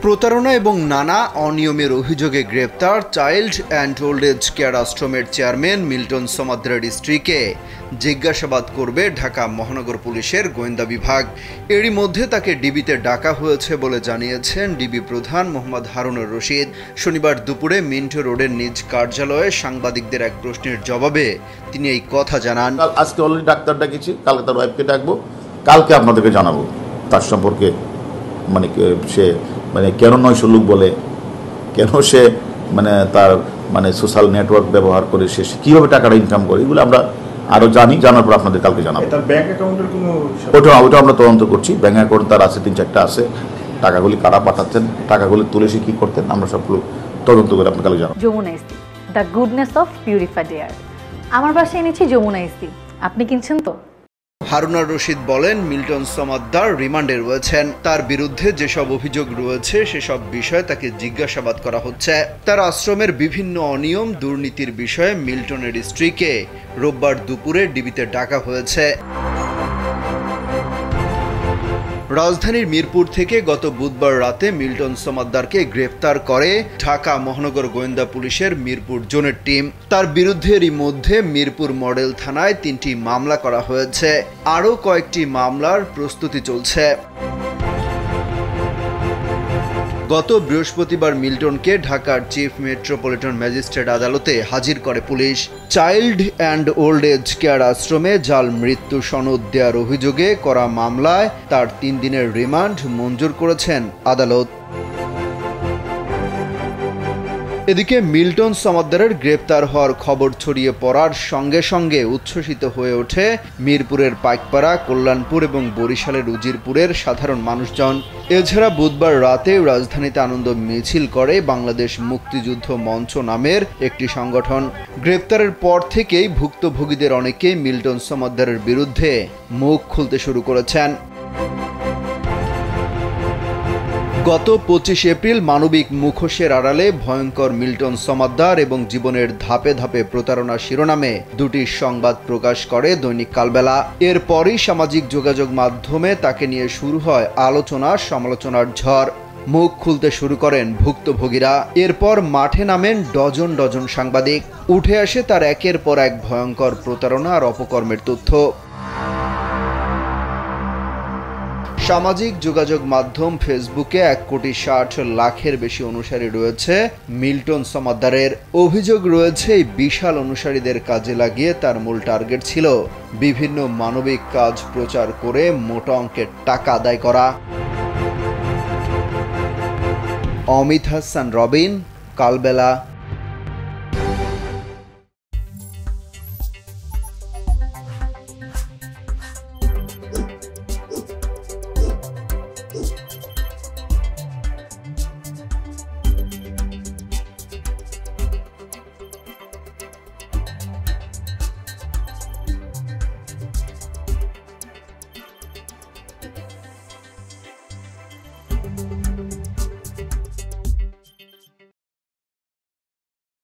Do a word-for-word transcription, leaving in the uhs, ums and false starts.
প্রতারণা এবং নানা অনিয়মের অভিযোগে গ্রেপ্তার child and old age care আশ্রমের চেয়ারম্যান মিল্টন সমাদ্দারের স্ত্রীকে জিজ্ঞাসাবাদ করবে ঢাকা মহানগর পুলিশের গোয়েন্দা বিভাগ। এরই মধ্যে তাকে ডিবিতে ডাকা হয়েছে বলে জানিয়েছেন ডিবি প্রধান মোহাম্মদ হারুনুর রশিদ। শনিবার দুপুরে মিন্টো রোডের নিজ কার্যালয়ে সাংবাদিকদের এক প্রশ্নের জবাবে তিনি এই কথা জানান। আজকে অলরেডি ডাক্তার ডাকিছি, কালকে তার ওয়াইফকে ডাকবো, কালকে আপনাদেরকে জানাবো তার সম্পর্কে, মানে সে মানে কেন নয় সুলুক বলে, কেন সে মানে তার মানে সোশ্যাল নেটওয়ার্ক ব্যবহার করে সে কীভাবে টাকাটা ইনকাম করে, এগুলো আমরা আরও জানি। জানার পর আপনাদের কালকে জানাবো। তার ব্যাংক অ্যাকাউন্টের কোনো ওটা ওটা আমরা তদন্ত করছি। ব্যাংক অ্যাকাউন্ট তার আছে, তিন চারটা আছে। টাকাগুলি কারা পাঠাচ্ছেন, টাকাগুলি তুলে সে কী করতেন, আমরা সবগুলো তদন্ত করে আপনার কালকে জানাবো। যমুনা ইস্তি, the goodness of purified air. আমার বাসায় এনেছি যমুনা ইস্তি, আপনি কিনছেন তো? হারুনুর রশিদ বলেন, মিল্টন সমাদ্দার রিমান্ডে রয়েছেন। তার বিরুদ্ধে যেসব অভিযোগ রয়েছে সেসব বিষয়ে তাকে জিজ্ঞাসাবাদ করা হচ্ছে। তার আশ্রমের বিভিন্ন অনিয়ম দুর্নীতির বিষয়ে মিল্টনের স্ত্রীকে রোববার দুপুরে ডিবিতে ডাকা হয়েছে। রাজধানীর মিরপুর থেকে গত বুধবার রাতে মিল্টন সমাদ্দারকে গ্রেফতার করে ঢাকা মহানগর গোয়েন্দা পুলিশের মিরপুর জোনের টিম। তার বিরুদ্ধে এরই মধ্যে মিরপুর মডেল থানায় তিনটি মামলা করা হয়েছে। আরও কয়েকটি মামলার প্রস্তুতি চলছে। গত বৃহস্পতিবার মিল্টনকে ঢাকার চিফ মেট্রোপলিটন ম্যাজিস্ট্রেট আদালতে হাজির করে পুলিশ। Child and old age care আশ্রমে জাল মৃত্যু সনদ দেওয়ার অভিযোগে করা মামলায় তার তিন দিনের রিমান্ড মঞ্জুর করেছেন আদালত। এদিকে মিল্টন সমাদ্দারের গ্রেপ্তার হওয়ার খবর ছড়িয়ে পড়ার সঙ্গে সঙ্গে উচ্ছ্বসিত হয়ে ওঠে মিরপুরের পাইকপাড়া, কল্যাণপুর এবং বরিশালের উজিরপুরের সাধারণ মানুষজন। এছাড়া বুধবার রাতে রাজধানীতে আনন্দ মিছিল করে বাংলাদেশ মুক্তিযুদ্ধ মঞ্চ নামের একটি সংগঠন। গ্রেপ্তারের পর থেকেই ভুক্তভোগীদের অনেকেই মিল্টন সমাদ্দারের বিরুদ্ধে মুখ খুলতে শুরু করেছেন। গত পঁচিশ এপ্রিল মানবিক মুখোশের আড়ালে ভয়ঙ্কর মিল্টন সমাদ্দার এবং জীবনের ধাপে ধাপে প্রতারণা শিরোনামে দুটি সংবাদ প্রকাশ করে দৈনিক কালবেলা। এরপরই সামাজিক যোগাযোগ মাধ্যমে তাকে নিয়ে শুরু হয় আলোচনা সমালোচনার ঝড়। মুখ খুলতে শুরু করেন ভুক্তভোগীরা। এরপর মাঠে নামেন ডজন ডজন সাংবাদিক। উঠে আসে তার একের পর এক ভয়ঙ্কর প্রতারণা আর অপকর্মের তথ্য। সামাজিক যোগাযোগ মাধ্যম ফেসবুকে এক কোটি ষাট লাখের বেশি অনুসারী রয়েছে মিল্টন সমাদ্দারের। অভিযোগ রয়েছে এই বিশাল অনুসারীদের কাজে লাগিয়ে তার মূল টার্গেট ছিল বিভিন্ন মানবিক কাজ প্রচার করে মোটা অঙ্কের টাকা আদায় করা। অমিত হাসান রবিন, কালবেলা।